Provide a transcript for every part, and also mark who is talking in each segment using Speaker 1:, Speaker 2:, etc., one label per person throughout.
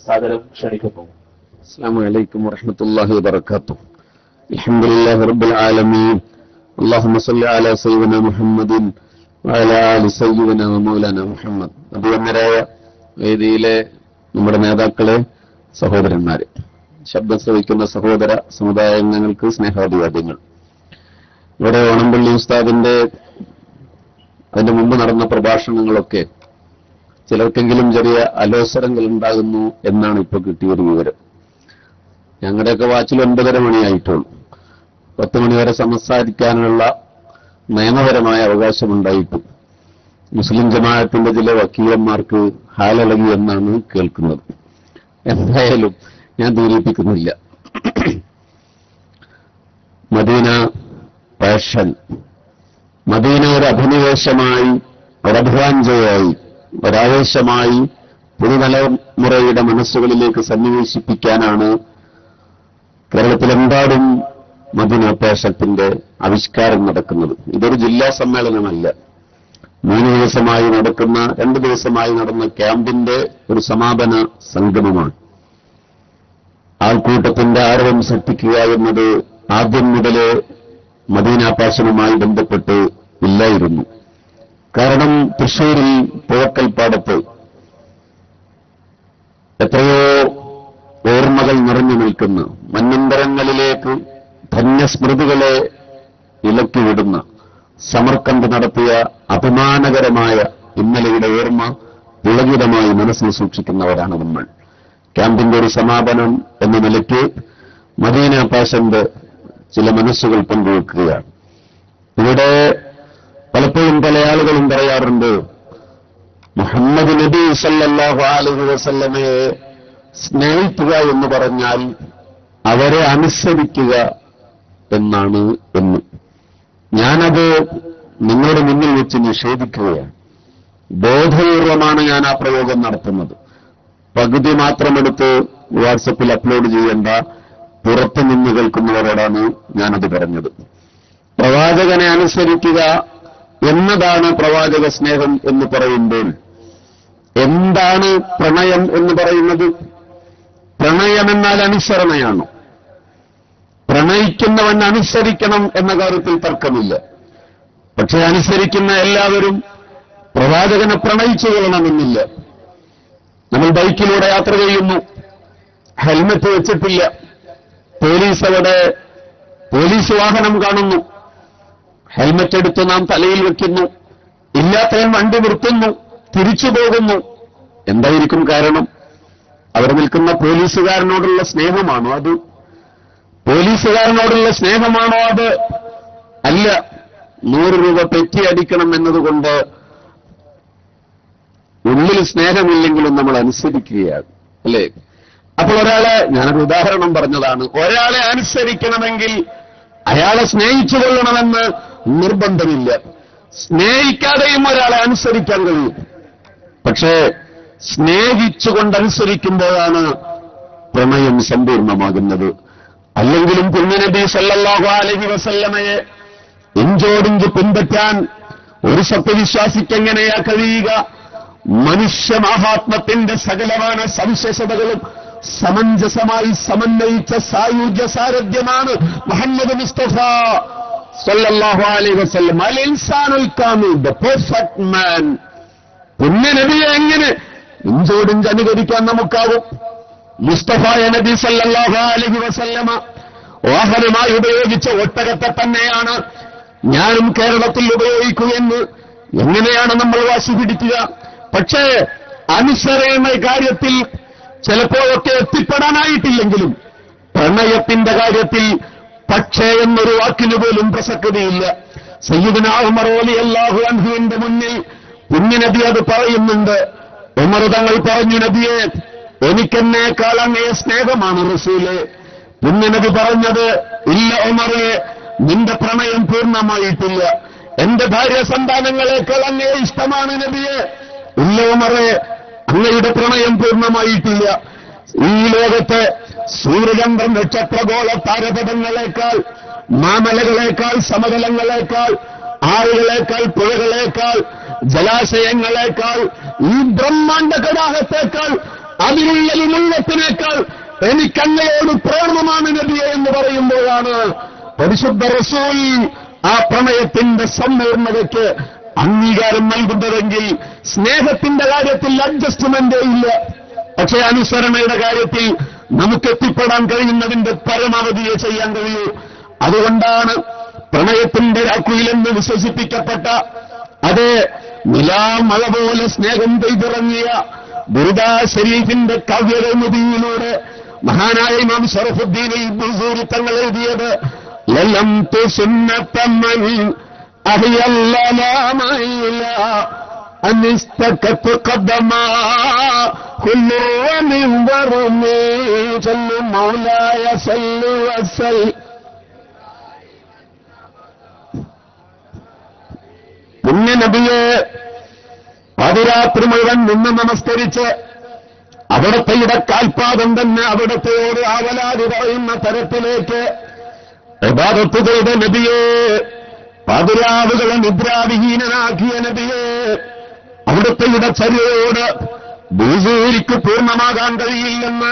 Speaker 1: സാദരം ക്ഷണിക്കുന്നു.
Speaker 2: അസ്സലാമു അലൈക്കും വറഹ്മത്തുള്ളാഹി വബറകാതുഹു. അൽഹംദുലില്ലാഹി റബ്ബിൽ ആലമീൻ. അല്ലാഹുമ്മ സ്വല്ലി അലാ സയ്യിദിനാ മുഹമ്മദിൻ വഅലാ ആലി സയ്യിദിനാ വമൗലാനാ മുഹമ്മദ്. അഭിവന്ദരായ വേദിയിലെ നമ്മുടെ നേതാക്കളെ, സഹോദരന്മാരെ, ശബ്ദം ശ്രവിക്കുന്ന സഹോദര സമുദായാംഗങ്ങൾക്ക് സ്നേഹാഭിവാദ്യങ്ങൾ. ഇവിടെ ഓണംപള്ളി ഉസ്താദിന്റെ അതിന്റെ മുമ്പ് നടന്ന പ്രഭാഷണങ്ങളൊക്കെ ചിലർക്കെങ്കിലും ചെറിയ അലോസരങ്ങൾ ഉണ്ടാകുന്നു എന്നാണ് ഇപ്പോൾ കിട്ടിയൊരു വിവരം. ഞങ്ങളുടെയൊക്കെ വാച്ചിൽ 9:30 മണിയായിട്ടുള്ളൂ. 10 മണിവരെ സംസാരിക്കാനുള്ള നിയമപരമായ അവകാശമുണ്ടായിട്ടും മുസ്ലിം ജമാഅത്തിന്റെ ചില വക്കീലന്മാർക്ക് ഹാലിളകി എന്നാണ് കേൾക്കുന്നത്. എന്തായാലും ഞാൻ ദൂരീപ്പിക്കുന്നില്ല. മദീന പാഷൻ, മദീന ഒരു അഭിനിവേശമായി, ഒരഭിവാഞ്ചയായി, ഒരാവേശമായി പുതുതലമുറയുടെ മനസ്സുകളിലേക്ക് സന്നിവേശിപ്പിക്കാനാണ് കേരളത്തിലെമ്പാടും മദീന പാഷത്തിന്റെ ആവിഷ്കാരം നടക്കുന്നത്. ഇതൊരു ജില്ലാ സമ്മേളനമല്ല. 3 ദിവസമായി നടക്കുന്ന, 2 ദിവസമായി നടന്ന ക്യാമ്പിന്റെ ഒരു സമാപന സംഗമമാണ്. ആൾക്കൂട്ടത്തിന്റെ ആരവം സൃഷ്ടിക്കുക എന്നത് ആദ്യം മുതലേ മദീന പാഷനുമായി ബന്ധപ്പെട്ട് ഇല്ലായിരുന്നു. കാരണം തൃശ്ശൂരിൽ പുഴക്കൽപ്പാടത്ത് എത്രയോ ഓർമ്മകൾ നിറഞ്ഞു നിൽക്കുന്ന, മന്വന്തരങ്ങളിലേക്ക് ധന്യസ്മൃതികളെ ഇലക്കിവിടുന്ന സമർക്കന്ത് നടത്തിയ അഭിമാനകരമായ ഇന്നലെയുടെ ഓർമ്മ പുളകിതമായി മനസ്സിൽ സൂക്ഷിക്കുന്നവരാണ് നമ്മൾ. ക്യാമ്പിന്റെ ഒരു സമാപനം എന്ന നിലയ്ക്ക് മദീന പാഷന്റെ ചില മനസ്സുകൾ പങ്കുവെക്കുകയാണ്. ഇവിടെ പലപ്പോഴും പല ആളുകളും പറയാറുണ്ട്, മുഹമ്മദ് നബി സല്ലല്ലാഹു അലൈഹി വസല്ലമയെ സ്നേഹിക്കുക എന്ന് പറഞ്ഞാൽ അവരെ അനുസരിക്കുക എന്നാണ് എന്ന്. ഞാനത് നിങ്ങളുടെ മുന്നിൽ വെച്ച് നിഷേധിക്കുകയാണ്. ബോധപൂർവമാണ് ഞാൻ ആ പ്രയോഗം നടത്തുന്നത്. പകുതി മാത്രമെടുത്ത് വാട്സപ്പിൽ അപ്ലോഡ് ചെയ്യേണ്ട പുറത്തു നിന്ന് കേൾക്കുന്നവരോടാണ് ഞാനത് പറഞ്ഞത്. പ്രവാചകനെ അനുസരിക്കുക എന്നതാണ് പ്രവാചക സ്നേഹം എന്ന് പറയുമ്പോൾ എന്താണ് പ്രണയം എന്ന് പറയുന്നത്? പ്രണയമെന്നാൽ അനുസരണയാണ്. പ്രണയിക്കുന്നവൻ അനുസരിക്കണം എന്ന കാര്യത്തിൽ തർക്കമില്ല. പക്ഷെ അനുസരിക്കുന്ന എല്ലാവരും പ്രവാചകനെ പ്രണയിച്ചു കൊള്ളണമെന്നില്ല. നമ്മൾ ബൈക്കിലൂടെ യാത്ര ചെയ്യുന്നു, ഹെൽമറ്റ് വെച്ചിട്ടില്ല, പോലീസ് വാഹനം കാണുന്നു, ഹെൽമറ്റ് എടുത്ത് നാം തലയിൽ വെക്കുന്നു, ഇല്ലാത്തവൻ വണ്ടി നിർത്തുന്നു, തിരിച്ചു പോകുന്നു. എന്തായിരിക്കും കാരണം? അവിടെ നിൽക്കുന്ന പോലീസുകാരനോടുള്ള സ്നേഹമാണോ അത്? പോലീസുകാരനോടുള്ള സ്നേഹമാണോ അത്? അല്ല. 100 രൂപ പെറ്റി അടിക്കണം എന്നതുകൊണ്ട് ഉള്ളിൽ സ്നേഹമില്ലെങ്കിലും നമ്മൾ അനുസരിക്കുകയാണ്, അല്ലേ? അപ്പോൾ ഞാനൊരു ഉദാഹരണം പറഞ്ഞതാണ്. ഒരാളെ അനുസരിക്കണമെങ്കിൽ അയാളെ സ്നേഹിച്ചു കൊള്ളണമെന്ന് നിർബന്ധമില്ല. സ്നേഹിക്കാതെയും ഒരാളെ അനുസരിക്കാൻ കഴിയും. പക്ഷേ സ്നേഹിച്ചുകൊണ്ടനുസരിക്കുമ്പോഴാണ് പ്രണയം സമ്പൂർണ്ണമാകുന്നത്. അല്ലെങ്കിലും പുണ്യനബി സല്ലല്ലാഹു അലൈഹി വസല്ലമയെ ഇഞ്ചോടിഞ്ച് പിൻപറ്റാൻ ഒരു സത്യവിശ്വാസിക്ക് എങ്ങനെയാ കഴിയുക? മനുഷ്യ മഹാത്മത്തിന്റെ സകലമായ സവിശേഷതകളും സമഞ്ജസമായി സമന്വയിച്ച സായുജ്യ സാരഥ്യമാണ് മുഹമ്മദ് മുസ്തഫ സല്ലല്ലാഹു അലൈഹി വസല്ലം. അൽ ഇൻസാനുൽ കാമിൽ, ദ പെർഫെക്റ്റ് മാൻ. പുണ്യനബിയെ എങ്ങനെ ഇഞ്ചോടിഞ്ച് അനുകരിക്കാൻ നമുക്കാവും? മുസ്തഫായ നബി സല്ലല്ലാഹു അലൈഹി വസല്ലമ വാഹനമായി ഉപയോഗിച്ച ഒട്ടകത്തെ തന്നെയാണ് ഞാനും കേരളത്തിൽ ഉപയോഗിക്കുകയെന്ന് എങ്ങനെയാണ് നമ്മൾ വാശി പിടിക്കുക? പക്ഷേ അനുസരണ കാര്യത്തിൽ ചിലപ്പോഴൊക്കെ എത്തിപ്പെടാനായിട്ടില്ലെങ്കിലും പ്രണയത്തിന്റെ കാര്യത്തിൽ പക്ഷേ എന്നൊരു വാക്കിന് പോലും പ്രസക്തിയില്ല. സയ്യിദുനാ ഉമർ റളിയല്ലാഹു അൻഹുവിന്റെ മുന്നിൽ പുണ്യനബി അത് പറയുന്നുണ്ട്. ഉമർ തങ്ങൾ പറഞ്ഞു, നബിയെ, എനിക്കെന്നേക്കാൾ അങ്ങയെ സ്നേഹമാണ് റസൂലേ. പുണ്യനബി പറഞ്ഞത്, ഇല്ല ഉമറേ, നിന്റെ പ്രണയം പൂർണ്ണമായിട്ടില്ല. എന്റെ ഭാര്യ സന്താനങ്ങളെക്കാൾ അങ്ങയെ ഇഷ്ടമാണ് നബിയെ. ഇല്ല ഉമറേ, അങ്ങയുടെ പ്രണയം പൂർണ്ണമായിട്ടില്ല. ഈ ലോകത്തെ സൂര്യചന്ദ്രൻ നക്ഷത്രഗോള താരപഥങ്ങളെക്കാൾ, മാമലകളേക്കാൾ, സമതലങ്ങളേക്കാൾ, ആളുകളേക്കാൾ, പുഴകളേക്കാൾ, ജലാശയങ്ങളേക്കാൾ, ഈ ബ്രഹ്മാണ്ഡ കടാഹത്തേക്കാൾ അതിലുള്ളതിനുള്ളത്തിനേക്കാൾ എനിക്കങ്ങയോട് പ്രേമമാണ് നബിയെ എന്ന് പറയുമ്പോഴാണ് പരിശുദ്ധ റസൂൽ ആ പ്രണയത്തിന്റെ സമ്പൂർണ്ണതയ്ക്ക് അംഗീകാരം നൽകുന്നതെങ്കിൽ സ്നേഹത്തിന്റെ കാര്യത്തിൽ അഡ്ജസ്റ്റ്മെന്റേ ഇല്ല. പക്ഷേ അനുസരണയുടെ കാര്യത്തിൽ നമുക്ക് എത്തിപ്പെടാൻ കഴിയുന്നതിന്റെ പരമാവധിയെ ചെയ്യാൻ കഴിയൂ. അതുകൊണ്ടാണ് പ്രണയത്തിന്റെ രാത്രിയിലെന്ന് വിശ്വസിപ്പിക്കപ്പെട്ട അതേ നിലാമഴ പോലെ സ്നേഹം പെയ്തിറങ്ങിയ ബുർദാ ശരീഫിന്റെ കാവ്യകൗമുദിയിലൂടെ മഹാനായ ഇമാം ശറഫുദ്ദീൻ ബുസൂരി തങ്ങൾ എഴുതിയത് ലലം തു സുന്നത്തമൻ അഹിയല്ലലാമയില അനിസ്തകത്ത് ഖദമാ കുല്ലു വമിൻ വറുമി സല്ലു മൗലായ സല്ലു വസൽ. പുണ്യനബിയെ പാതിരാത്രി മുഴുവൻ നിന്ന് നമസ്കരിച്ച് അവിടുത്തെ കാൽപാദം തന്നെ അവിടുത്തെയോട് ആവലാതി പറയുന്ന തരത്തിലേക്ക് ഇബാദത്ത് ചെയ്ത നബിയെ, പാതിരാവുകളെ നിദ്രാവിഹീനനാക്കിയ നബിയെ, അവിടുത്തെ ചര്യയോട് ബുസൂരിക്ക് പൂർണ്ണമാകാൻ കഴിയില്ലെന്ന്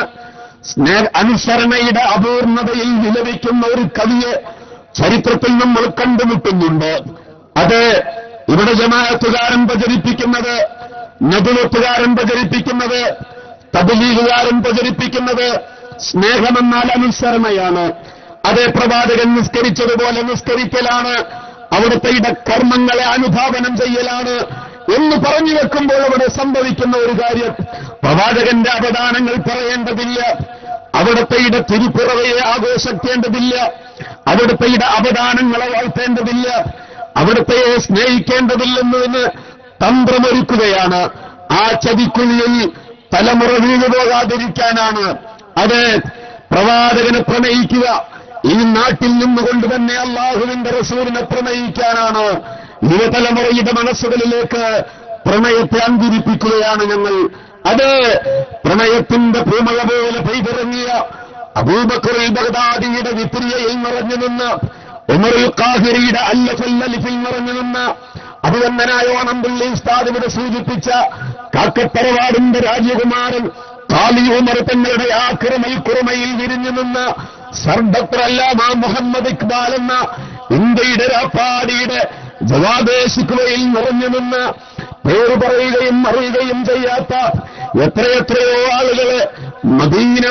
Speaker 2: അനുസരണയുടെ അപൂർണതയിൽ വിലപിക്കുന്ന ഒരു കവിയെ ചരിത്രത്തിൽ നമ്മൾ കണ്ടുമുട്ടുന്നുണ്ട്. അത് ഇവിടെ ജമാഅത്തുകാരൻ പ്രചരിപ്പിക്കുന്നത്, നബുവത്തുകാരൻ പ്രചരിപ്പിക്കുന്നത്, തബ്ലീഗുകാരൻ പ്രചരിപ്പിക്കുന്നത് സ്നേഹമെന്നാൽ അനുസരണയാണ്. അതേ പ്രവാചകൻ നിസ്കരിച്ചതുപോലെ നിസ്കരിക്കലാണ്, അവിടുത്തെ കർമ്മങ്ങളെ അനുധാവനം ചെയ്യലാണ് എന്ന് പറഞ്ഞു വെക്കുമ്പോൾ അവിടെ സംഭവിക്കുന്ന ഒരു കാര്യം, പ്രവാചകന്റെ അവദാനങ്ങൾ പറയേണ്ടതില്ല, അവിടുത്തെ തിരുപ്പിറവയെ ആഘോഷിക്കേണ്ടതില്ല, അവിടുത്തെ അവദാനങ്ങളെ വാഴ്ത്തേണ്ടതില്ല, അവിടുത്തെ സ്നേഹിക്കേണ്ടതില്ലെന്ന് തന്ത്രമൊരുക്കുകയാണ്. ആ ചതിക്കുഴിയിൽ തലമുറ വീണുപോകാതിരിക്കാനാണ്. അത് പ്രവാചകനെ പ്രണയിക്കുക, ഈ നാട്ടിൽ നിന്നുകൊണ്ട് തന്നെ അള്ളാഹുവിന്റെ റസൂലിനെ പ്രണയിക്കാനാണ്. യുവതലമുറയുടെ മനസ്സുകളിലേക്ക് പ്രണയത്തെ അങ്കുരിപ്പിക്കുകയാണ് ഞങ്ങൾ. അത് പ്രണയത്തിന്റെ പൂമഴ പോലെ പെയ്തിറങ്ങിയ അബൂബക്കർ ബഗ്ദാദിയുടെ വിത്രിയയിൽ നിറഞ്ഞു നിന്ന്, ഉമറുൽ ഖാഹിരിയുടെ അല്ലഫൽ നിറഞ്ഞു നിന്ന്, അഭിവന്ദനായ ഓണംപള്ളി ഉസ്താദ് ഇവിടെ സൂചിപ്പിച്ച കാക്കത്തറവാടിന്റെ രാജകുമാരൻ ഖാലി ഉമർ തങ്ങളുടെ ആ കുറുമയിൽ വിരിഞ്ഞു നിന്ന് സർദാർ അല്ലാമ മുഹമ്മദ് ഇക്ബാൽ എന്ന ഇന്ത്യയുടെ രാപ്പാടിയുടെ ജവാദേശിക്കുകയിൽ നിറഞ്ഞു നിന്ന് പേര് പറയുകയും അറിയുകയും ചെയ്യാത്ത എത്രയെത്രയോ ആളുകളെ മദീന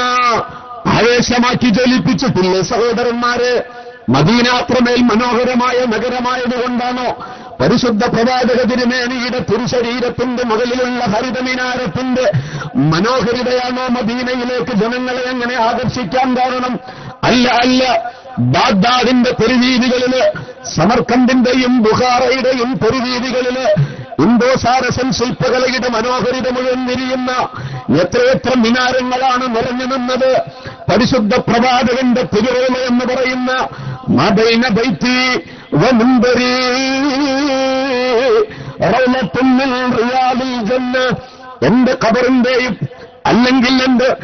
Speaker 2: ആവേശമാക്കി ജ്വലിപ്പിച്ചിട്ടില്ലേ സഹോദരന്മാരെ? മദീന അത്രമേൽ മനോഹരമായ നഗരമായതുകൊണ്ടാണോ പരിശുദ്ധ പ്രവാചക തിരുമേനിയുടെ തിരുശരീരത്തിന്റെ മുകളിലുള്ള ഹരിതമിനാരത്തിന്റെ മനോഹരിതയാണോ മദീനയിലേക്ക് ജനങ്ങളെ അങ്ങനെ ആകർഷിക്കാൻ കാരണം? അല്ല അല്ല, ബാഗ്ദാദിന്റെ തെരുവീതികളില്, സമർക്കന്ദിന്റെയും ബുഖാറയുടെയും തെരുവീതികളില് ഇന്തോസാരസൻ ശില്പകലയുടെ മനോഹരിത മുഴുവൻ വിരിയുന്ന എത്രയെത്ര മിനാരങ്ങളാണ് നിറഞ്ഞു നിന്നത്. പരിശുദ്ധ പ്രവാചകന്റെ തിരുവേല എന്ന് പറയുന്ന മദൈന ബൈത്തി വമുൻബരി റൗലത്തുൻ മിൻ റിയാദിൽ ജന്ന, എന്റെ ഖബറിന്റെയും അല്ലെങ്കിൽ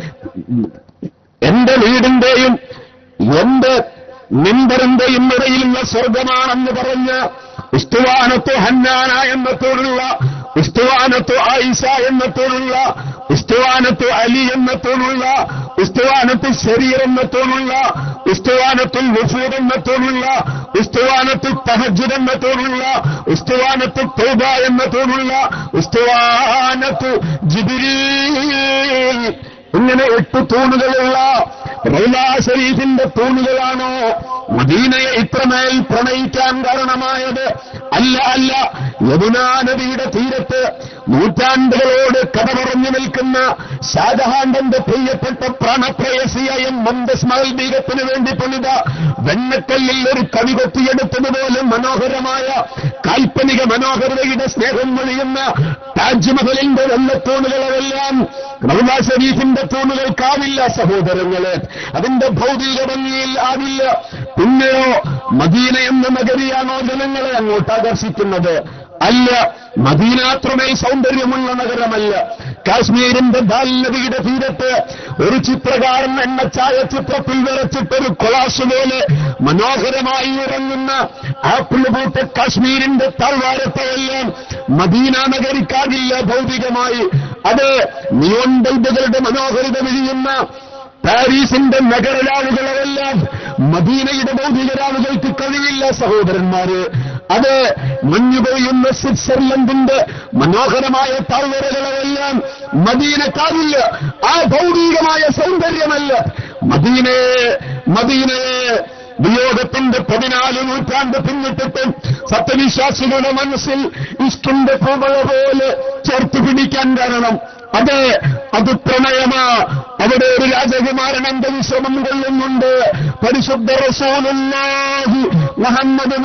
Speaker 2: എന്റെ വീടിന്റെയും എന്റെ മിമ്പറിന്റെയും ഇടയിലുള്ള സ്വർഗമാണെന്ന് പറഞ്ഞ ഇസ്തുവാനത്തു ഹന്നാന എന്നത്തോടുള്ള, ഇസ്തുവാനത്തു ആയിഷ എന്നത്തോടുള്ള, ഇസ്തുവാനത്തു അലി എന്നത്തോടുള്ള, ഇസ്തുവാനത്തു ശരീർ എന്നത്തോടുള്ള, ഇസ്തുവാനത്തുൽ വഫൂദ് എന്നത്തോടുള്ള, ഇസ്തുവാനത്തു തഹജ്ജുദ് എന്നത്തോടുള്ള, ഇസ്തുവാനത്തു തൗബ എന്നത്തോടുള്ള, ഇസ്തുവാനത്തു ജിബ്രീൽ, ഇങ്ങനെ 8 തൂണുകളുള്ള റൗലാ ശരീഫിന്റെ തൂണുകളാണോ മദീനയെ ഇത്രമേൽ പ്രണയിക്കാൻ കാരണമായത്? അല്ല അല്ല, യമുനാ നദിയുടെ തീരത്ത് നൂറ്റാണ്ടുകളോട് കഥ പറഞ്ഞു നിൽക്കുന്ന ഷാജഹാന്റെ പ്രിയപ്പെട്ട പ്രാണപ്രേയസിയായ മുംതസ് മഹൽ ബീഗത്തിന് വേണ്ടി പണിത വെണ്ണക്കല്ലിൽ ഒരു കവി കൊത്തിയെടുത്തതുപോലെ മനോഹരമായ കാൽപ്പനിക മനോഹരതയുടെ സ്നേഹം വഴിയുന്ന താജ്മഹലിന്റെ വെള്ളത്തൂണുകളെല്ലാം റൗലാ ശരീഫിന്റെ തൂണുകൾക്കാവില്ല സഹോദരങ്ങളെ, അതിന്റെ ഭൗതിക ഭംഗിയിൽ ആവില്ല. പിന്നെയോ മദീന എന്ന നഗരിയാണോ ജനങ്ങളെ അങ്ങോട്ട് ആകർഷിക്കുന്നത്? അല്ല, മദീന അത്രമേൽ സൗന്ദര്യമുള്ള നഗരമല്ല. കാശ്മീരിന്റെ ദാൽ നദിയുടെ തീരത്ത് ഒരു ചിത്രകാരൻ എന്ന ഛായാചിത്രത്തിൽ വരച്ചിട്ടൊരു കൊളാഷ് പോലെ മനോഹരമായി ഇറങ്ങുന്ന ആപ്പിൾ പൂത്ത കാശ്മീരിന്റെ താഴ്വാരത്തെയെല്ലാം മദീന നഗരിക്കാകില്ല ഭൗതികമായി. അത് നിയോൺ ബൾബുകളുടെ മനോഹരിത വിഴിയുന്ന പാരീസിന്റെ നഗരരാവുകളെല്ലാം മദീനയുടെ ഭൗതിക രാവുകൾക്ക് കഴിയില്ല സഹോദരന്മാര്. അത് മഞ്ഞു പെയ്യുന്ന സ്വിറ്റ്സർലൻഡിന്റെ മനോഹരമായ താഴ്വരകളെല്ലാം മദീനക്കാരില്ല. ആ ഭൗതികമായ സൗന്ദര്യമല്ല മദീനയെ വിയോഗത്തിന്റെ 14 നൂറ്റാണ്ട് പിന്നിട്ടിട്ട് സത്യവിശ്വാസികളുടെ മനസ്സിൽ ഇഷ്കിന്റെ പൂമഴ പോലെ ചേർത്ത് പിടിക്കാൻ കാരണം അത് പ്രണയമാ. അവിടെ ഒരു രാജകുമാരൻ അന്തവിശ്രമം കൊള്ളുന്നുണ്ട്. പരിശുദ്ധ റസൂലുള്ളാഹി മുഹമ്മദ്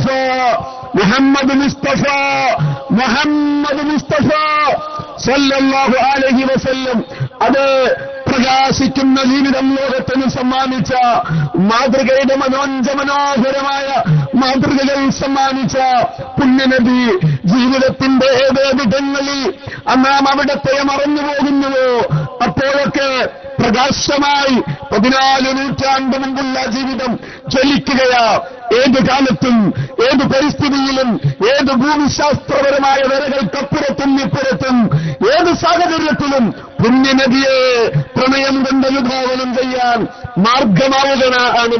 Speaker 2: മുസ്തഫ സല്ലല്ലാഹു അലൈഹി വസല്ലം അത് പ്രകാശിക്കുന്ന ജീവിതം ലോകത്തിന് സമ്മാനിച്ച മാതൃകയുടെ മനോഹരമായ മാതൃകകൾ സമ്മാനിച്ച പുണ്യനബി ജീവിതത്തിന്റെ ഏതേവിധങ്ങളിൽ നാം അവിടത്തെ മറന്നു പോകുന്നുവോ അപ്പോഴൊക്കെ പ്രകാശമായി 14 നൂറ്റാണ്ട് മുമ്പുള്ള ജീവിതം ജ്വലിക്കുകയാ. ഏത് കാലത്തും ഏത് പരിസ്ഥിതിയിലും ഏത് ഭൂമിശാസ്ത്രപരമായ വരകൾക്കപ്പുറത്തും ഇപ്പുറത്തും ഏത് സാഹചര്യത്തിലും പുണ്യനബിയെ പ്രണയം കൊണ്ട് അനുധാവനം ചെയ്യാൻ മാർഗമാവുകയാണ്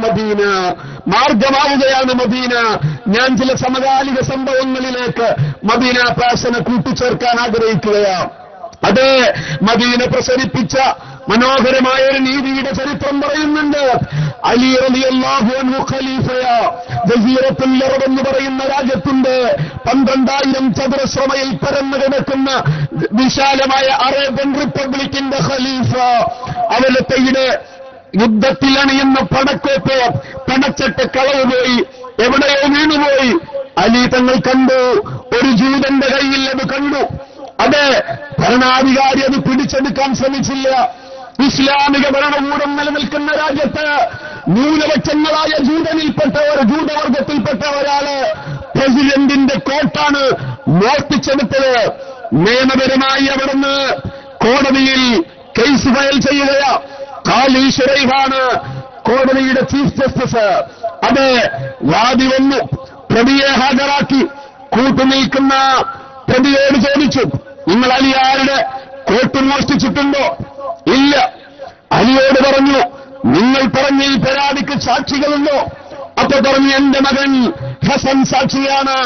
Speaker 2: മദീന. ഞാൻ ചില സമകാലിക സംഭവങ്ങളിലേക്ക് മദീന പാഷനെ കൂട്ടിച്ചേർക്കാൻ ആഗ്രഹിക്കുകയാണ്. അത് മദീന പ്രസരിപ്പിച്ച മനോഹരമായ ഒരു നീതിയുടെ ചരിത്രം പറയുന്നുണ്ട്. അലി റളിയല്ലാഹു അൻഹു ഖലീഫയാ. ജസീറത്തുൽ അറബ് എന്ന് പറയുന്ന രാജ്യത്തിന്റെ 12,000 ചതുരശ്ര മൈൽ പരന്നു കിടക്കുന്ന വിശാലമായ അറേബ്യൻ റിപ്പബ്ലിക്കിന്റെ ഖലീഫ. അവലത്തയുടെ യുദ്ധത്തിൽ അണിയുന്ന പടക്കോപ്പ് പടച്ചട്ട് കളവുപോയി, എവിടെയോ വീണുപോയി. അലി തങ്ങൾ കണ്ടു, ഒരു ജൂതന്റെ കയ്യിൽ അത് കണ്ടു. അത് ഭരണാധികാരി അത് പിടിച്ചെടുക്കാൻ ശ്രമിച്ചില്ല. ഇസ്ലാമിക ഭരണകൂടം നിലനിൽക്കുന്ന രാജ്യത്ത് ന്യൂനപക്ഷങ്ങളായ ജൂതവർഗത്തിൽപ്പെട്ട ഒരാള് പ്രസിഡന്റിന്റെ കോട്ടാണ് മോഷ്ടിച്ചെടുത്തത്. നിയമപരമായി അവിടുന്ന് കോടതിയിൽ കേസ് ഫയൽ ചെയ്യുകയാ. ഖാലി ശുറൈഹാണ് കോടതിയുടെ ചീഫ് ജസ്റ്റിസ്. അത് വാദി വന്നു, പ്രതിയെ ഹാജരാക്കി. കൂട്ടുനിൽക്കുന്ന പ്രതിയോട് ചോദിച്ചു, നിങ്ങൾ അലിയാരുടെ കോട്ട് മോഷ്ടിച്ചിട്ടുണ്ടോ? ഇല്ല. അലിയോട് പറഞ്ഞു, നിങ്ങൾ പറഞ്ഞ ഈ പരാതിക്ക് സാക്ഷികളുണ്ടോ? അപ്പൊ പറഞ്ഞു, എന്റെ മകൻ ഹസൻ സാക്ഷിയാണ്,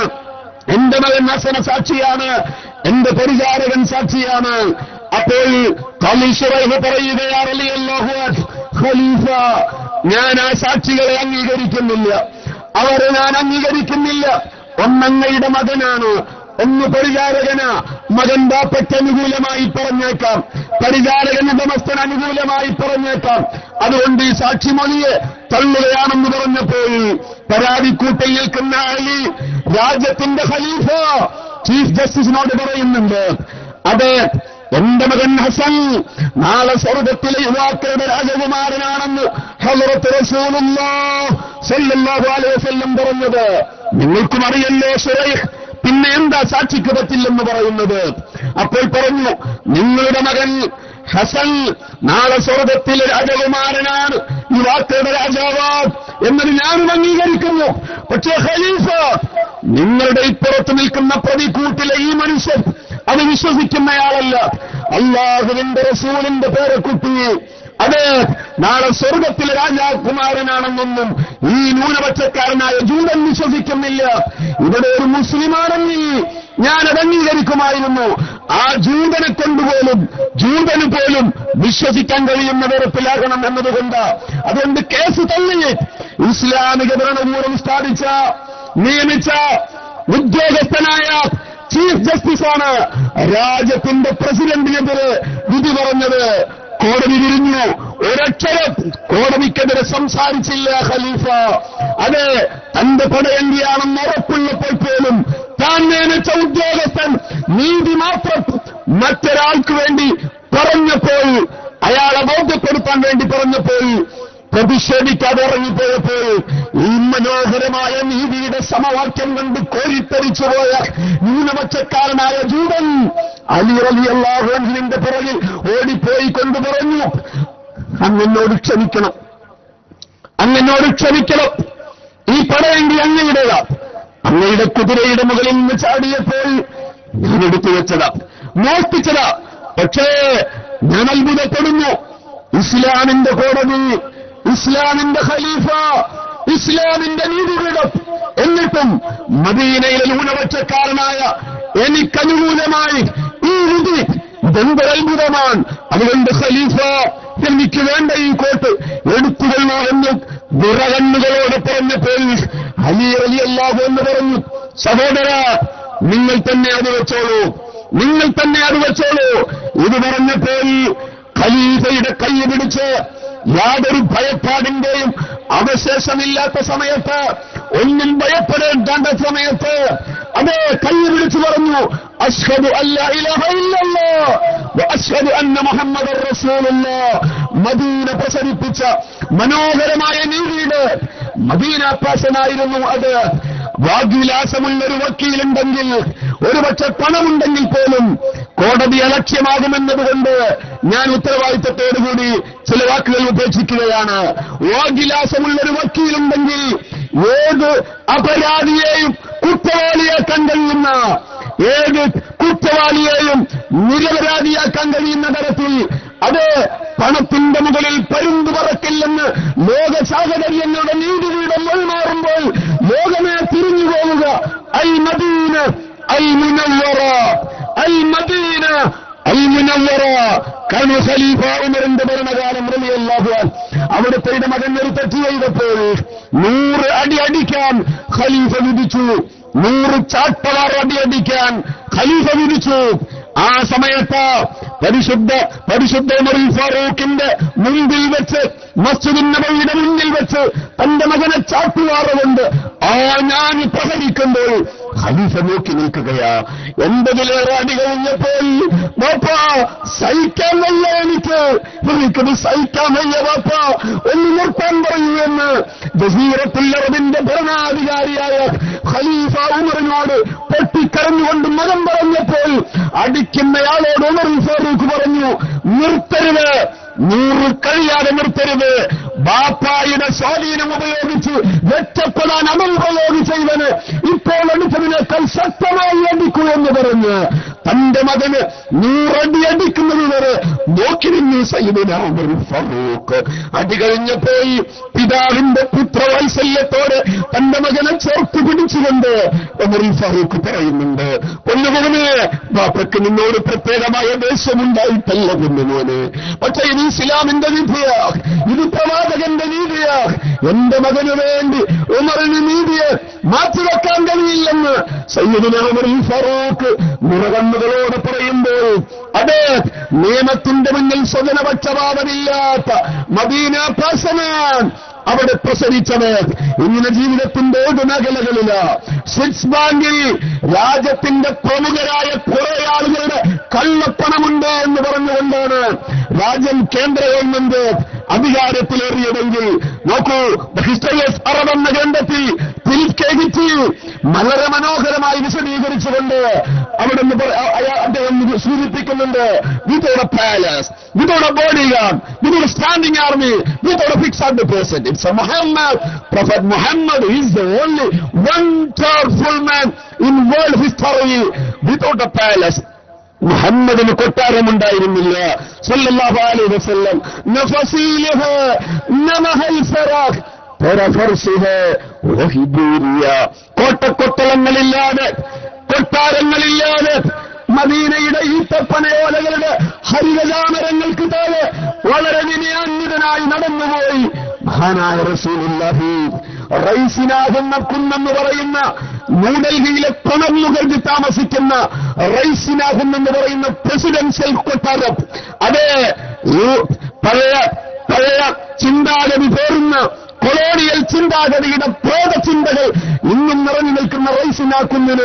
Speaker 2: എന്റെ പരിചാരകൻ സാക്ഷിയാണ്. അപ്പോൾ ഖാലി ശുറൈഹ് പറയുകയാണ്, റളിയല്ലാഹു അൻഹു, ഖലീഫ, ഞാൻ ആ സാക്ഷികളെ അംഗീകരിക്കുന്നില്ല, അവരെ ഞാൻ അംഗീകരിക്കുന്നില്ല. ഒന്നങ്ങയുടെ മകനാണ്, ഒന്ന് പരിചാരകന. മകൻ ബാപ്പയ്ക്ക് അനുകൂലമായി പറഞ്ഞേക്കാം, പരിചാരകൻ ഉടമസ്ഥൻ അനുകൂലമായി പറഞ്ഞേക്കാം. അതുകൊണ്ട് ഈ സാക്ഷിമൊഴിയെ തള്ളുകയാണെന്ന് പറഞ്ഞപ്പോൾ പരാതിക്കൂട്ടിൽ നിൽക്കുന്ന അലി രാജ്യത്തിന്റെ ഖലീഫ ചീഫ് ജസ്റ്റിസിനോട് പറയുന്നുണ്ട്, അത് എന്റെ മകൻ ഹസൻ നാളെ സ്വർഗ്ഗത്തിലെ യുവാക്കളുടെ രാജകുമാരനാണെന്ന് ഹളറത്ത് റസൂലുള്ളാഹി സ്വല്ലല്ലാഹു അലൈഹി വസല്ലം പറഞ്ഞത് നിങ്ങൾക്കും അറിയല്ലോ ശുറൈഹ്, പിന്നെ എന്താ സാക്ഷിക്ക് പറ്റില്ലെന്ന് പറയുന്നത്? അപ്പോൾ പറഞ്ഞു, നിങ്ങളുടെ മകൻ ഹസൻ നാളെ സ്വർഗ്ഗത്തിലെ രാജകുമാരനാണ്, യുവാക്കളുടെ രാജാവാണ് എന്നത് ഞാനും അംഗീകരിക്കുന്നു. പക്ഷേ ഖലീഫ, നിങ്ങളുടെ ഇപ്പുറത്ത് നിൽക്കുന്ന പ്രതിക്കൂട്ടിലെ ഈ മനുഷ്യൻ അത് വിശ്വസിക്കുന്നയാളല്ല. അല്ലാഹുവിന്റെ റസൂലിന്റെ പേരക്കുട്ടി അത് നാളെ സ്വർഗ്ഗത്തിലെ രാജകുമാരനാണെന്നൊന്നും ഈ ന്യൂനപക്ഷക്കാരനായ ജൂതൻ വിശ്വസിക്കുന്നില്ല. ഇവിടെ ഒരു മുസ്ലിമാണെങ്കിൽ ഞാനത് അംഗീകരിക്കുമായിരുന്നു. ആ ജൂതനെ പോലും വിശ്വസിക്കാൻ കഴിയുന്ന തരത്തിലാകണം എന്നതുകൊണ്ട് അതുകൊണ്ട് കേസ് തള്ളി. ഇസ്ലാമിക ഭരണകൂടം നിയമിച്ച ഉദ്യോഗസ്ഥനായ ചീഫ് ജസ്റ്റിസാണ് രാജ്യത്തിന്റെ പ്രസിഡന്റിനെതിരെ വിധി പറഞ്ഞത്. കോടതി തിരിഞ്ഞു, ഒരക്ഷരം കോടതിക്കെതിരെ സംസാരിച്ചില്ല ഖലീഫ. അത് തന്റെ പടയങ്കിയാണെന്ന് ഉറപ്പുള്ളപ്പോൾ പോലും താൻ നിയമിച്ച ഉദ്യോഗസ്ഥൻ നീതി മാത്രം മറ്റൊരാൾക്ക് വേണ്ടി പറഞ്ഞപ്പോൾ, അയാളെ ബോധ്യപ്പെടുത്താൻ വേണ്ടി പറഞ്ഞപ്പോൾ പ്രതിഷേധിക്കാതെ ഇറങ്ങിപ്പോയപ്പോൾ ഈ മനോഹരമായ നീതിയുടെ സമവാക്യം കണ്ട് കോരിത്തരിച്ചുപോയ ന്യൂനപക്ഷക്കാരനായ ജൂതൻ അലി റളിയല്ലാഹു അൻഹുവിന്റെ പുറകിൽ ഓടിപ്പോയി കൊണ്ട് പറഞ്ഞു, അങ്ങനോട് ക്ഷമിക്കണം, ഈ പടയെങ്കിൽ അങ്ങയുടെ കുതിരയുടെ മുകളിൽ നിന്ന് ചാടിയപ്പോൾ ഞാൻ എടുത്തു വെച്ചതാ, മോഷ്ടിച്ചതാ. പക്ഷേ ഞാൻ അത്ഭുതപ്പെടുന്നു. ഇസ്ലാമിന്റെ കോടതി, ഇസ്ലാമിന്റെ ഖലീഫ, ഇസ്ലാമിന്റെ നീതിപീഠം, എന്നിട്ടും മദീനയിലെ ന്യൂനപക്ഷക്കാരനായ എനിക്കനുകൂലമായി ഈ വിധി ഇതെന്തൊരത്ഭുതമാണ്. അതുകൊണ്ട് ഖലീഫ, എനിക്ക് വേണ്ട ഈ കോട്ട് എടുത്തുകൊള്ളൂ എന്ന് വിറകണ്ണുകളോട് പറഞ്ഞപ്പോൾ അലി റളിയല്ലാഹു അൻഹു പറഞ്ഞു, സഹോദര, നിങ്ങൾ തന്നെ അത് വെച്ചോളൂ, നിങ്ങൾ തന്നെ അത് വെച്ചോളൂ. ഇത് പറഞ്ഞപ്പോൾ ഖലീഫയുടെ കൈ പിടിച്ച് യാതൊരു ഭയപ്പാടിന്റെയും അവശേഷമില്ലാത്ത സമയത്ത്, ഒന്നും ഭയപ്പെടേണ്ട സമയത്ത് അതേ കൈ പിടിച്ചു പറഞ്ഞു, അശ്ഹദു അല്ലാ ഇലാഹ ഇല്ലല്ലാഹ് വ അശ്ഹദു അന്ന മുഹമ്മദർ റസൂലുള്ളാഹ്. മദീന പ്രസരിപ്പിച്ച മനോഹരമായ നീതിയുടെ മദീന പാസനായിരുന്നു അത്. വാഗ്വിലാസമുള്ളൊരു വക്കീലുണ്ടെങ്കിൽ, ഒരുപക്ഷെ പണമുണ്ടെങ്കിൽ പോലും കോടതി അലക്ഷ്യമാകുമെന്നതുകൊണ്ട് ഞാൻ ഉത്തരവാദിത്തത്തോടുകൂടി ചില വാക്കുകൾ ഉപേക്ഷിക്കുകയാണ്. വാഗ്വിലാസമുള്ളൊരു വക്കീലുണ്ടെങ്കിൽ ഏത് അപരാധിയെയും കുറ്റവാളിയാക്കാൻ കഴിയുന്ന, ഏത് കുറ്റവാളിയെയും നിരപരാധിയാക്കാൻ കഴിയുന്ന തരത്തിൽ അത് പണത്തിന്റെ മുകളിൽ പരുന്തു പറക്കില്ലെന്ന് ലോക സാഹചര്യങ്ങളുടെ നീതിപീഠം വഴിമാറുമ്പോൾ ലോകമേ തിരിഞ്ഞു പോവുക. അൽ മദീന അൽ മുനവ്വറ, അൽ മദീന അൽ മുനവ്വറ. കാരണം ഖലീഫ ഉമറിന്റെ ഭരണകാലം റളിയല്ലാഹു അൻഹു, അവിടുത്തെ മകൻ ഒരു തെറ്റ് ചെയ്തപ്പോൾ 100 അടി അടിക്കാൻ ഖലീഫ വിധിച്ചു, 100 ചാട്ടവാർ അടി അടിക്കാൻ ഖലീഫ വിധിച്ചു. ആ സമയത്ത് പരിശുദ്ധ ഉമറുൽ ഫാറൂഖിന്റെ മുൻപിൽ വെച്ച്, മസ്ജിദുൻ നബവിയുടെ മുന്നിൽ വെച്ച് തന്റെ മകനെ ചാട്ടുവാറുകൊണ്ട് ഞാൻ പ്രഹരിക്കുമ്പോൾ ഖലീഫ നോക്കി നിൽക്കുകയാ. 80 അടി കഴിഞ്ഞപ്പോൾ, ബാപ്പാ സഹിക്കാൻ വയ്യ, എനിക്കത് സഹിക്കാൻ വയ്യ ബാപ്പാ, ഒന്ന് നിർത്താൻ പറയൂ എന്ന് ജസീറത്തുൽ അറബിന്റെ ഭരണാധികാരിയായ ഖലീഫ ഉമറിനോട് പൊട്ടിക്കരഞ്ഞുകൊണ്ട് മകൻ പറഞ്ഞപ്പോൾ അടിക്കുന്നയാളോട് ഉമറുൽ ഫാറൂഖ് പറഞ്ഞു, നിർത്തരുത്, 100 കഴിയാതെ നിർത്തരുത്. ബാപ്പായുടെ സ്വാധീനം ഉപയോഗിച്ച് രക്ഷപ്പെടാൻ അമൽ പ്രയോഗിച്ചവന് ഇപ്പോൾ അടിച്ചതിനേക്കാൾ ശക്തമായി അടിക്കൂ എന്ന് പറഞ്ഞ് തന്റെ മകന് 100 അടി അടിക്കുന്നത് വരെ നോക്കി നിന്നു സയ്യിദുനാ ഉമറുൽ ഫാറൂഖ്. അടി കഴിഞ്ഞപ്പോൾ പിതാവിന്റെ പുത്രവാത്സല്യത്തോടെ തന്റെ മകനെ ചേർത്ത് പിടിച്ചുകൊണ്ട് ഉമറുൽ ഫാറൂഖ് പറയുന്നുണ്ട്, പൊന്നുമോനെ, ബാപ്പയ്ക്ക് നിന്നോട് പ്രത്യേകമായ ദേഷ്യമുണ്ടായിട്ടല്ല പൊന്നുമോനെ, പക്ഷേ ഇത് ഇസ്ലാമിന്റെ വിധിയാ, ഇത് പ്രവാചകന്റെ നീതിയാ. എന്റെ മകന് വേണ്ടി ഉമറിന് നീതിയെ മാറ്റിവെക്കാൻ കഴിയില്ലെന്ന് സയ്യിദുനാ ഉമറുൽ ഫാറൂഖ് നിറകണ്ണുകളോട് പറയുമ്പോൾ, അതെ, നിയമത്തിന്റെ മുന്നിൽ സ്വജനപക്ഷപാതമില്ലാത്ത മദീന പാസനാൻ അവിടെ പ്രസരിച്ചത്. ഇങ്ങനെ ജീവിതത്തിന്റെ ഏത് മേഖലകളില് സ്വിസ് ബാങ്കിൽ രാജ്യത്തിന്റെ പ്രമുഖരായ കുറെ ആളുകളുടെ കള്ളപ്പണമുണ്ട് എന്ന് പറഞ്ഞുകൊണ്ടാണ് രാജ്യം കേന്ദ്ര ഗവൺമെന്റ് അധികാരത്തിലേറിയതെങ്കിൽ നോക്കൂ, ഹിസ്റ്ററി ഓഫ് അറബ് എന്ന ഗ്രന്ഥത്തിൽ വളരെ മനോഹരമായി വിശദീകരിച്ചുകൊണ്ട് അവിടെ അദ്ദേഹം സൂചിപ്പിക്കുന്നുണ്ട്, without a palace, without a bodyguard, without a standing army, without a fixed person. It's a Muhammad. Prophet Muhammad is the only one powerful man in world history without a palace. മുഹമ്മദിന് കൊട്ടാരമുണ്ടായിരുന്നില്ല സല്ലല്ലാഹു അലൈഹി വസല്ലം. നഫസീലഹ നമഹൽ ഫറാഖ് ഫറഫർസിഹ വഹിബൂരിയ. കോട്ടക്കൊത്തളങ്ങളില്ലാതെ, കൊട്ടാരങ്ങളില്ലാതെ മദീനയുടെ ഈത്തപ്പനയോലകളുടെ ഹരിതചാമരങ്ങൾക്ക് താഴെ വളരെ വിനയാന്വിതനായി നടന്നുപോയി മഹാനായ റസൂലുള്ളാഹി. റൈസിനാകുന്ന കുന്നെന്ന് പറയുന്ന ന്യൂഡൽഹിയിലെ കൊണർന്നുകൾക്ക് താമസിക്കുന്ന റൈസിനാകുന്നെന്ന് പറയുന്ന പ്രസിഡൻഷ്യൽ കൊട്ടാരം, അതേ പഴയ ചിന്താഗതി പേറുന്ന കൊളോണിയൽ ചിന്താഗതിയുടെ പ്രേതചിന്തകൾ ഇന്നും നിറഞ്ഞു നിൽക്കുന്ന റൈസിനാക്കുന്നതിന്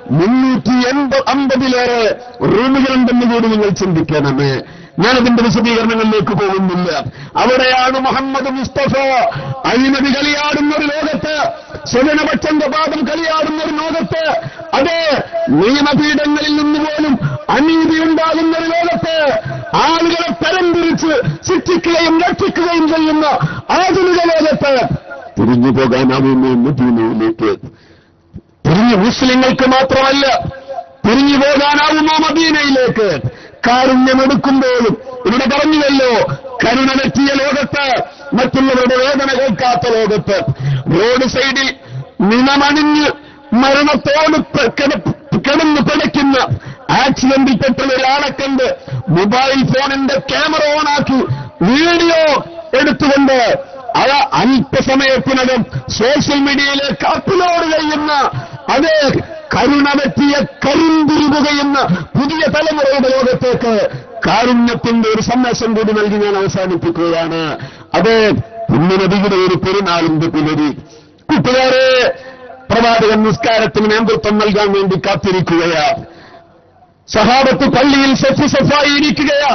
Speaker 2: 350 റൂമുകളുണ്ടെന്ന് കൂടി നിങ്ങൾ ചിന്തിക്കണമേ. ഞാനതിന്റെ വിശദീകരണങ്ങളിലേക്ക് പോകുന്നില്ല. അവിടെയാണ് മുഹമ്മദ് മുസ്തഫ അഴിമതി കളിയാടുന്ന ഒരു ലോകത്ത്, സ്വജനപക്ഷന്റെ പാദം കളിയാടുന്ന ഒരു ലോകത്ത്, അതേ നിയമപീഠങ്ങളിൽ നിന്നുപോലും അനീതി ഉണ്ടാകുന്ന ഒരു ലോകത്ത്, ആളുകളെ തരംതിരിച്ച് ശിക്ഷിക്കുകയും രക്ഷിക്കുകയും ചെയ്യുന്ന ആധുനിക ലോകത്ത് തിരിഞ്ഞു പോകാനാവുന്ന മദീനയിലേക്ക്, തിരിഞ്ഞു മുസ്ലിങ്ങൾക്ക് മാത്രമല്ല തിരിഞ്ഞു പോകാനാവുന്ന മദീനയിലേക്ക്, കാരുണ്യമെടുക്കുമ്പോഴും ഇവിടെ പറഞ്ഞുവല്ലോ, കരുണ പറ്റിയ ലോകത്ത്, മറ്റുള്ളവരുടെ വേദന കേൾക്കാത്ത ലോകത്ത്, റോഡ് സൈഡിൽ നിണമണിഞ്ഞ് മരണത്തോട് കിടന്ന് പിടയ്ക്കുന്ന ആക്സിഡന്റിൽപ്പെട്ട ഒരാളെ കണ്ട് മൊബൈൽ ഫോണിന്റെ ക്യാമറ ഓണാക്കി വീഡിയോ എടുത്തുകൊണ്ട് അവ അല്പസമയത്തിനകം സോഷ്യൽ മീഡിയയിലേക്ക് അപ്ലോഡ് ചെയ്യുന്ന അതേ കരുണ പറ്റിയ കരിന്തിരിവുകയെന്ന പുതിയ തലമുറയുടെ ലോകത്തേക്ക് കാരുണ്യത്തിന്റെ ഒരു സന്ദേശം കൂടി നൽകി ഞാൻ അവസാനിപ്പിക്കുകയാണ്. അതേ പുണ്യനബിയുടെ ഒരു പെരുന്നാളിന്റെ പുലരി. കൂട്ടുകാരെ, പ്രവാചകൻ നിസ്കാരത്തിന് നേതൃത്വം നൽകാൻ വേണ്ടി കാത്തിരിക്കുകയാണ്. സഹാബത്ത് പള്ളിയിൽ സഫായി ഇരിക്കുകയാ.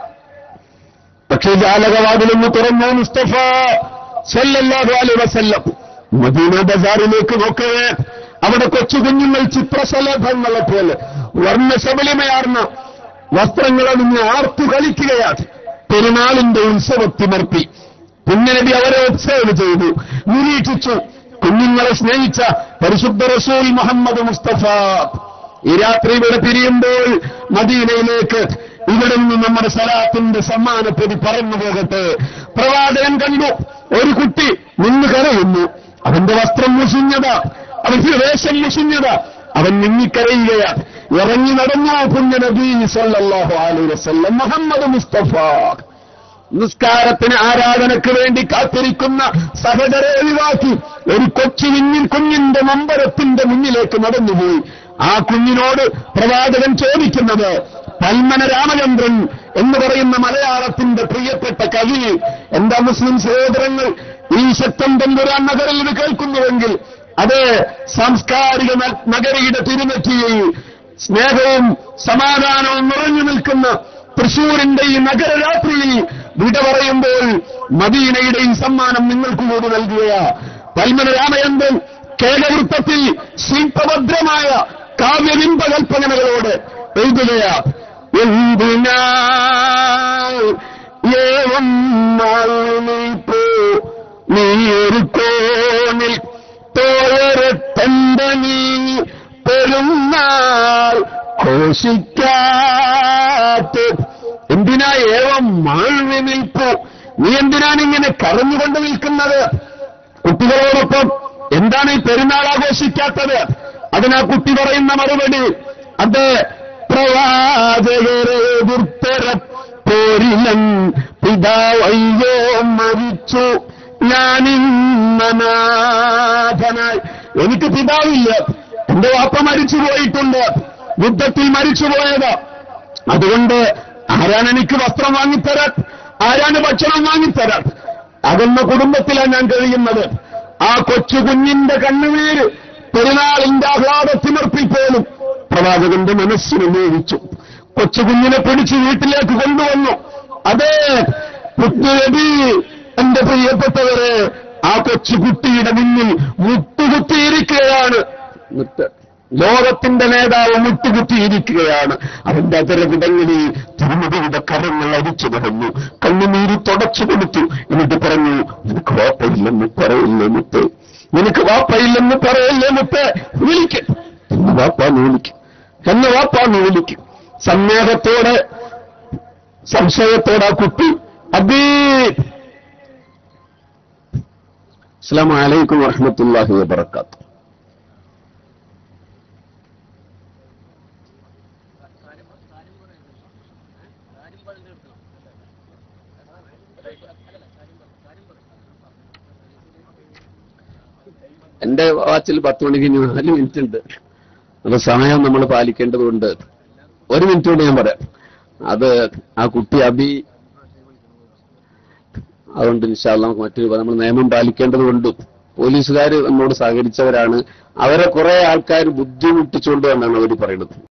Speaker 2: പക്ഷേ ജാലകവാതിലൊന്ന് തുറന്നു മുസ്തഫ സല്ലല്ലാഹു അലൈഹി വസല്ലം. മദീന ബസാറിലേക്ക് നോക്കവേ അവിടെ കൊച്ചു കുഞ്ഞുങ്ങൾ ചിത്രശലഭങ്ങളെ പോലെ വർണ്ണശബളിമയാർന്ന വസ്ത്രങ്ങളണിഞ്ഞ് ആർത്തു കളിക്കുകയാണ്. പെരുന്നാളിന്റെ ഉത്സവത്തിമർത്തി പുണ്യനബി അവരെ ഒബ്സർവ് ചെയ്തു, നിരീക്ഷിച്ചു. കുഞ്ഞുങ്ങളെ സ്നേഹിച്ച പരിശുദ്ധ റസൂൽ മുഹമ്മദ് മുസ്തഫ ഈ രാത്രി ഇവിടെ പിരിയുമ്പോൾ മദീനയിലേക്ക് ഇവിടെ നിന്ന് നമ്മുടെ സലാത്തിന്റെ സമ്മാനപ്പൊതി പറന്നു പോകട്ടെ. പ്രവാചകൻ കണ്ടു ഒരു കുട്ടി നിന്ന് കരയുന്നു. അവന്റെ വസ്ത്രം മുഷിഞ്ഞതാ, അവന്റെ വേഷം മുഷിഞ്ഞതാ. അവൻ നിന്നിക്കരയുകയാണ്. ഇറങ്ങി നടന്നു പുണ്യനബി സല്ലല്ലാഹു അലൈഹി വസല്ലം മുഹമ്മദ് മുസ്തഫ. നിസ്കാരത്തിന് ആരാധനയ്ക്ക് വേണ്ടി കാത്തിരിക്കുന്ന സഹോദരെ ഒഴിവാക്കി ഒരു കുഞ്ഞിന്റെ മമ്പരത്തിന്റെ മുന്നിലേക്ക് നടന്നുപോയി. ആ കുഞ്ഞിനോട് പ്രവാചകൻ ചോദിക്കുന്നത്, പൽമന രാമചന്ദ്രൻ എന്ന് പറയുന്ന മലയാളത്തിന്റെ പ്രിയപ്പെട്ട കവി, എന്താ മുസ്ലിം സഹോദരങ്ങൾ ഈ ശക്തം തമ്പുരാൻ നഗറിൽ ഇത് കേൾക്കുന്നുവെങ്കിൽ, അതേ സാംസ്കാരിക നഗരിയുടെ തിരുനെറ്റിയിൽ സ്നേഹവും സമാധാനവും നിറഞ്ഞു നിൽക്കുന്ന തൃശൂരിന്റെ ഈ നഗരരാത്രിയിൽ വിട പറയുമ്പോൾ മദീനയുടെ ഈ സമ്മാനം നിങ്ങൾക്ക് കൂടി നൽകുകയാ. പൽമന രാമചന്ദ്രൻ കേരവൃത്തത്തിൽ ശില്പഭദ്രമായ കാവ്യബിംബകൽപ്പനകളോട് എഴുതുകയാ. എന്തിനാ ഏവം പോ നീയൊരു കോണിൽ തോഴരത്തണ്ട നീ പെരുന്നാൾ ഘോഷിക്കാത്ത. എന്തിനാ ഏവം മാഴ്വി നിൽപ്പു, നീ എന്തിനാണിങ്ങനെ കരഞ്ഞുകൊണ്ട് നിൽക്കുന്നത്? കുട്ടികളോടൊപ്പം എന്താണ് ഈ പെരുന്നാൾ ആഘോഷിക്കാത്തത്? അതിനാ കുട്ടി പറയുന്ന മറുപടി, അത് പ്രവാചകരെ ദുർത്തര പോരിലൻ പിതാവയ്യോ മരിച്ചു ഞാനിന്നനാഥനായി. എനിക്ക് പിതാവില്ല, എന്റെ വാപ്പ മരിച്ചു പോയിട്ടുണ്ട്, യുദ്ധത്തിൽ മരിച്ചുപോയത്. അതുകൊണ്ട് ആരാണ് എനിക്ക് വസ്ത്രം വാങ്ങിത്തരാൻ, ആരാണ് ഭക്ഷണം വാങ്ങിത്തരാൻ? അതെന്ന കുടുംബത്തിലാണ് ഞാൻ കഴിയുന്നത്. ആ കൊച്ചു കുഞ്ഞിന്റെ കണ്ണുനീര് പെരുന്നാളിന്റെ ആഹ്ലാദത്തിമർപ്പിൽ പോലും പ്രവാചകന്റെ മനസ്സിനെ മേടിച്ചു. കൊച്ചുകുഞ്ഞിനെ പിടിച്ച് വീട്ടിലേക്ക് കൊണ്ടുവന്നു. അതേ പുണ്യനബി, എന്റെ പ്രിയപ്പെട്ടവരെ, ആ കൊച്ചുകുട്ടിയുടെ മുന്നിൽ മുട്ടുകുത്തിയിരിക്കുകയാണ്. ലോകത്തിന്റെ നേതാവ് മുട്ടുകുത്തിയിരിക്കുകയാണ്. അവന്റെ അതരവിടങ്ങളിൽ തിരുമതിയുടെ കരങ്ങൾ അടിച്ചു പറഞ്ഞു, കണ്ണുനീര് തുടച്ചു കൊടുത്തു. എന്നിട്ട് പറഞ്ഞു, നിനക്ക് വാപ്പയില്ലെന്ന് പറയില്ലേ മുത്ത്, നിനക്ക് വാപ്പയില്ലെന്ന് പറയല്ലേ മുത്ത്, വിളിക്ക് എന്ന് വാപ്പാന്ന് വിളിക്കും, എന്ന് വാപ്പാന്ന് വിളിക്കും. സന്ദേഹത്തോടെ സംശയത്തോടെ ആ കുട്ടി അബീ. അസ്സലാമു അലൈക്കും വറഹ്മത്തുള്ളാഹി വബറകാതുഹു. എന്റെ വാച്ചിൽ 10 മണിക്ക് 4 മിനിറ്റ് ഉണ്ട്. അത് സമയം നമ്മൾ പാലിക്കേണ്ടതുകൊണ്ട് 1 മിനിറ്റ് കൊണ്ട് ഞാൻ പറയാം. അത് ആ കുട്ടി അബി, അതുകൊണ്ട് ഇൻഷാ അല്ലാഹ് നമുക്ക് മറ്റൊരു, നമ്മൾ നിയമം പാലിക്കേണ്ടതുകൊണ്ടും പോലീസുകാർ നമ്മോട് സഹകരിച്ചവരാണ്, അവരെ കുറെ ആൾക്കാർ ബുദ്ധിമുട്ടിച്ചുകൊണ്ട് എന്നാണ് അവർ പറയുന്നത്.